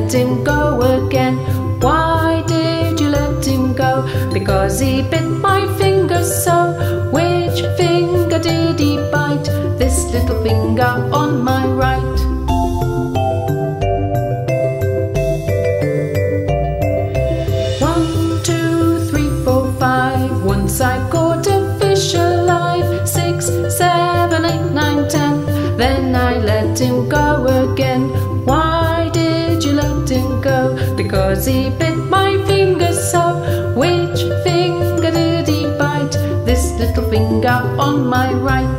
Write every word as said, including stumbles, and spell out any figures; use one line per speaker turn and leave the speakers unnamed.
let him go again. Why did you let him go? Because he bit my finger so. Which finger did he bite? This little finger on my right. One, two, three, four, five. Once I caught a fish alive. Six, seven, eight, nine, ten. Then I let him go again. Why did you let him go? Because he bit my finger so. Which finger did he bite? This little finger on my right.